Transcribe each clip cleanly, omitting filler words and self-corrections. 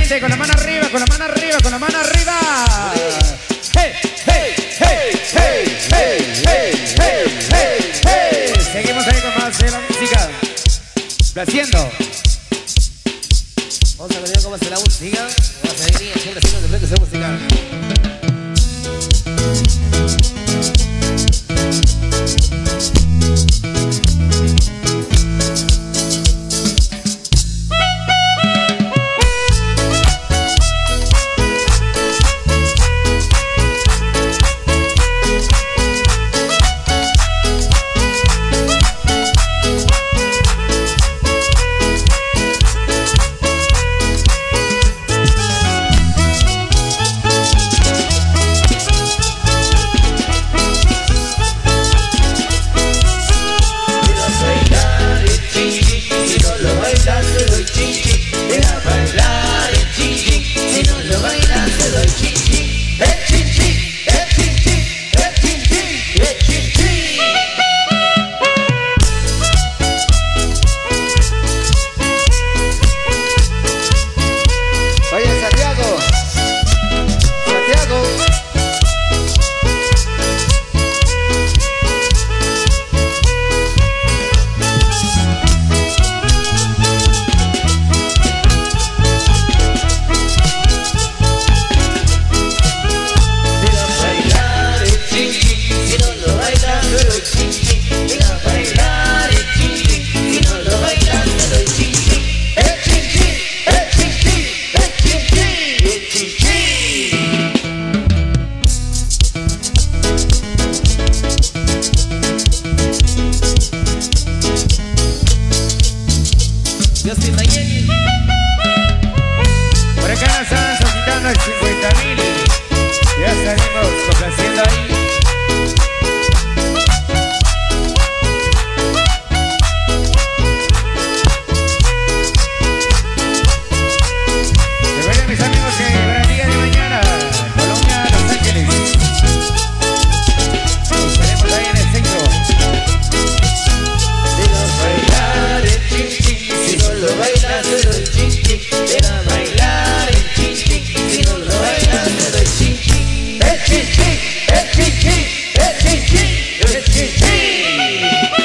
gente, con la mano arriba, con la mano arriba, con la mano arriba. Hey, hey, hey, hey, hey, hey, hey, hey, hey. Seguimos ahí con más de la música. Placiendo. Vamos a ver cómo hace la música. Vamos a seguir siempre haciendo de frente esa música. Por acá nos están solicitando el 50.000. Ya salimos complaciendo ahí. Recuerden, mis amigos, que para el día de mañana, Colombia, Los Ángeles, estaremos ahí en el centro. Bailar el chin-chin, si no lo bailas te doy chin-chin. Ven a bailar el chin-chin, si no lo bailas te doy chin-chin. El chin-chin, el chin-chin, el chin-chin, el chin-chin.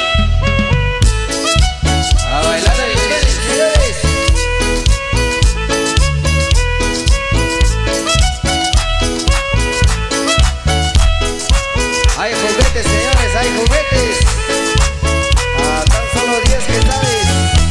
A bailar el chin-chin, señores. Hay juguetes, señores, hay juguetes. A tan solo 10 quetzales.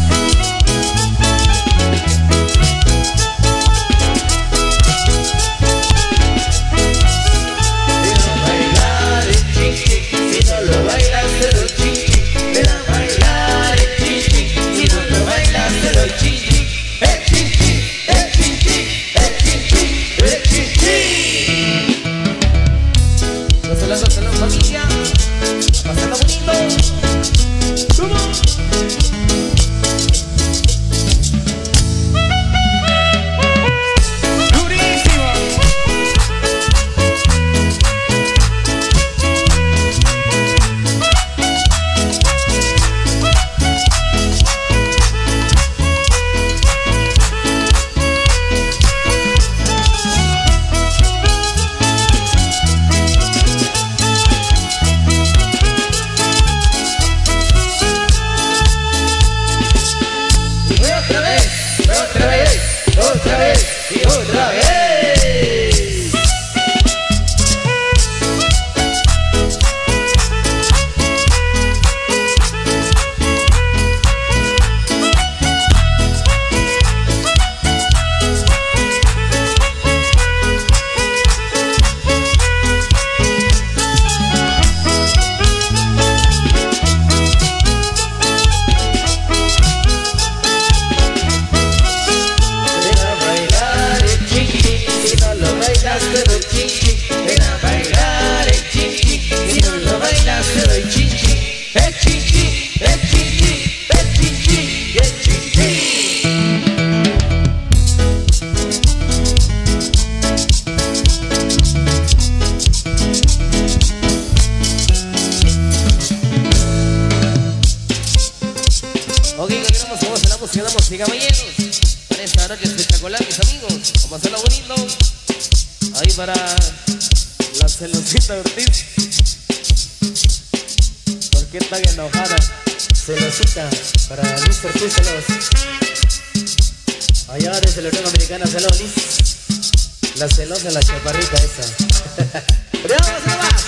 Ven a bailar el chin-chin, si no lo bailas te doy chin-chin. Ven a bailar el chin-chin, si no lo bailas te doy chin-chin. El chin-chin, el chin-chin, el chin-chin, el chin-chin. Gózalo, familia. Pasando bonito. ¡Durísimo! Y otra vez, otra vez, otra vez y otra vez. Ven a bailar el chin-chin, si no lo bailas te doy chin-chin. Ven a bailar el chin-chin, si no lo bailas te doy chin-chin. El chin-chin, el chin-chin, el chin-chin, el chin-chin. Ok, continuamos con la música, caballeros. Para esta noche espectacular, mis amigos. Vamos a hacerlo bonito. Ahí para la celosita Ortiz. ¿Por qué tan enojada? Celosita para Mr. Ortiz Celos. Allá desde la Unión Americana Celonis. La celosa, la chaparrita esa. ¡Vamos, vamos!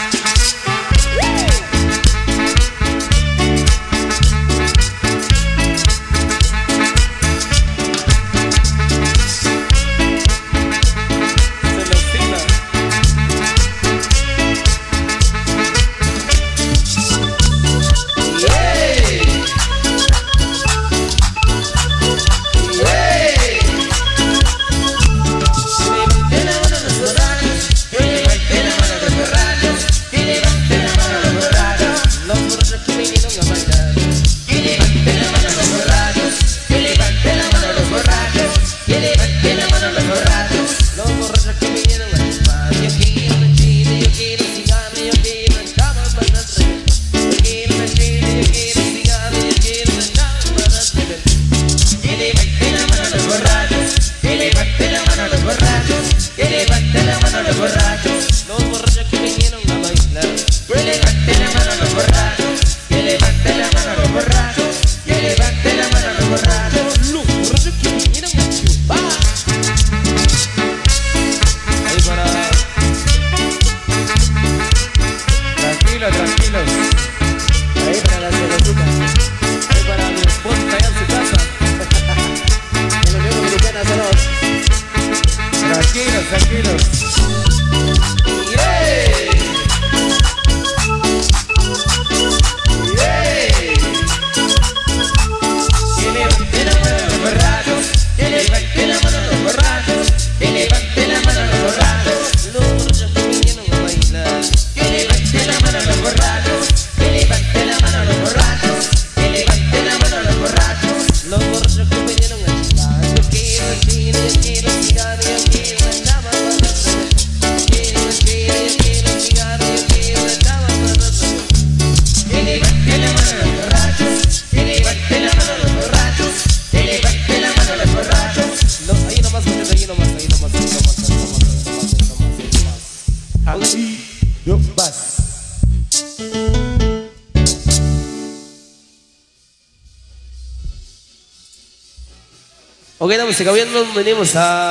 Ok, damas y caballeros, venimos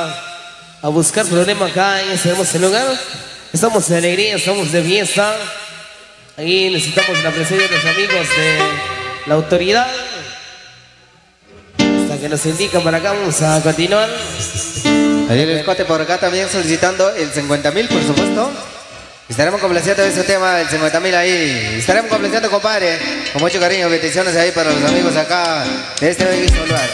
a buscar problema acá en este hermoso lugar. Estamos de alegría, estamos de fiesta. Ahí necesitamos la presencia de los amigos de la autoridad. Hasta que nos indican para acá, vamos a continuar. Ahí el escote por acá también solicitando el 50.000, por supuesto. Estaremos complaciendo ese tema, el 50.000 ahí. Estaremos complaciendo, compadre, con mucho cariño. Peticiones ahí para los amigos acá de este mismo lugar.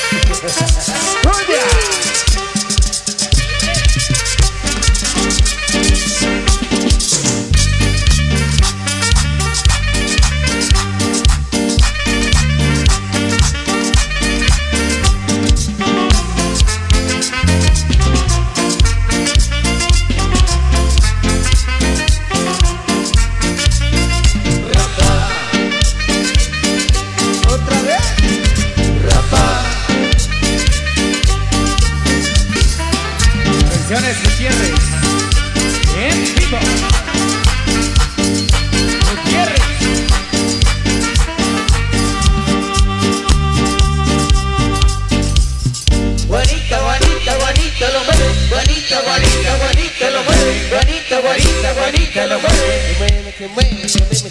Gutiérrez, en vivo. Gutiérrez. Guanita, guanita, guanita lo mueve. Guanita, guanita, guanita lo mueve. Guanita, guanita, guanita lo mueve. Que mueve,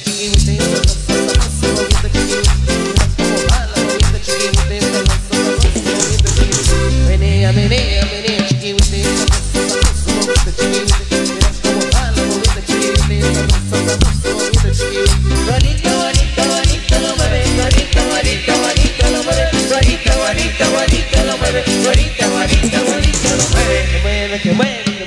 menea, menea, menea, chiquihuite. Que mueve,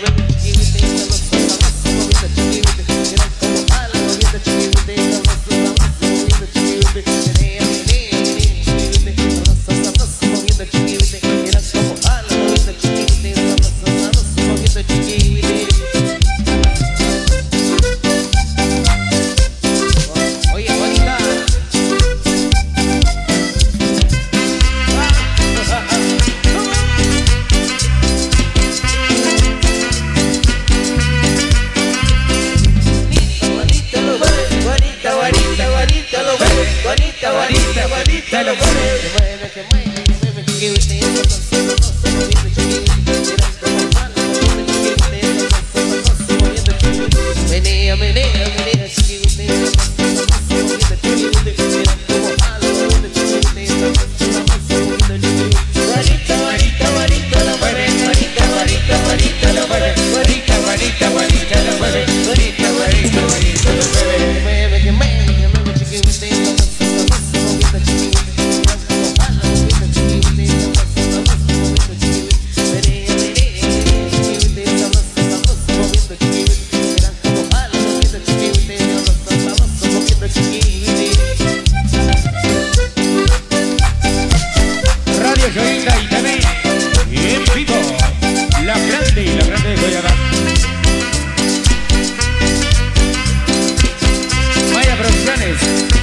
gusta la mueve. Menea, menea, menea, varita, varita, varita, la mueve, varita, varita, varita, la mueve, varita, varita, varita, la mueve, varita, varita, varita, la mueve. Mueve, que mueve, que mueve, chiquitita, moviendo chiquitita, ala, moviendo chiquitita, moviendo chiquitita, menea, menea, chiquitita, moviendo chiquitita, ala, moviendo chiquitita, moviendo chiquitita. Radio Joinda y también en vivo, la grande de Goyabá. Maya Producciones.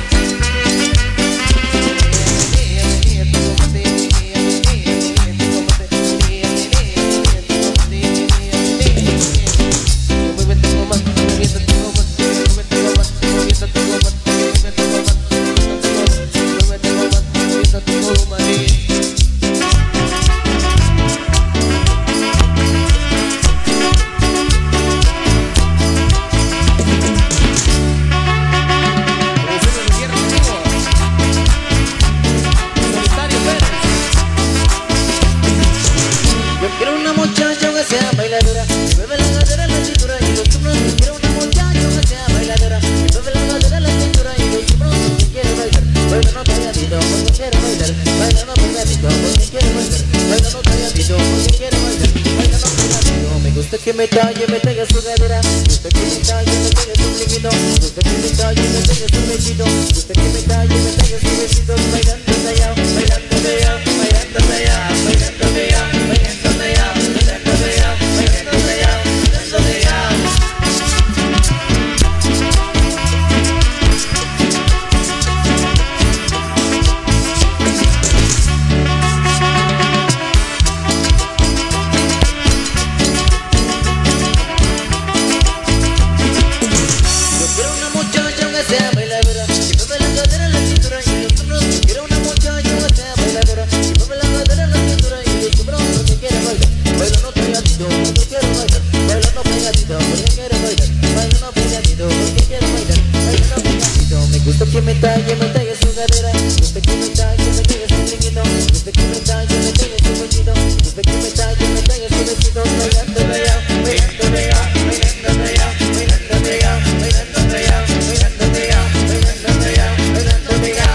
Quiero una muchacha que sea bailadora, que mueva la cadera, la cintura y los hombros. Quiero una muchacha que sea bailadora, que mueva la cadera, la cintura y los hombros. Que quiere bailar, bailando pegadito porque quiere bailar, bailando pegadito porque quiere bailar, bailando pegadito porque quiere bailar, bailando pegadito. Me gusta que me talle su cadera, me gusta que me talle su chiquito, me gusta que me talle su vestido, me gusta que me talle su vestido, bailando de allá, bailando de allá, bailando de allá, bailando de allá, bailando de allá. Que me talle su cadera, gusta que me talle su chiquito, gusta que me talle su vestido, gusta que me talle su vestido, bailando de allá, bailando de allá, bailando de allá, bailando de allá, bailando de allá, bailando de allá, bailando de allá, bailando de allá.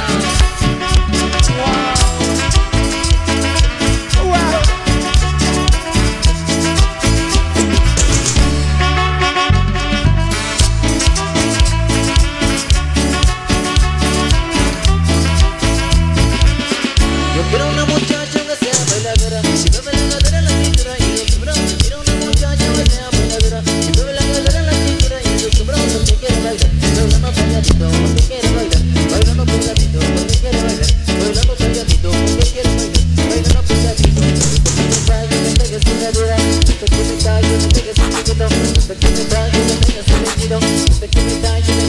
Quiero una muchacha que sea bailadora, que mueva la cadera, la cintura y los hombros. Quiero una muchacha que sea bailadora, que mueva la cadera, la cintura y los hombros. Porque quiere bailar, bailando pegadito, porque quiere bailar, bailando pegadito, porque quiere bailar, bailando pegadito, porque quiere bailar, bailando pegadito. Gusta que me talle su cadera, gusta que me talle su chiquito, gusta que me talle su vestido, gusta que me talle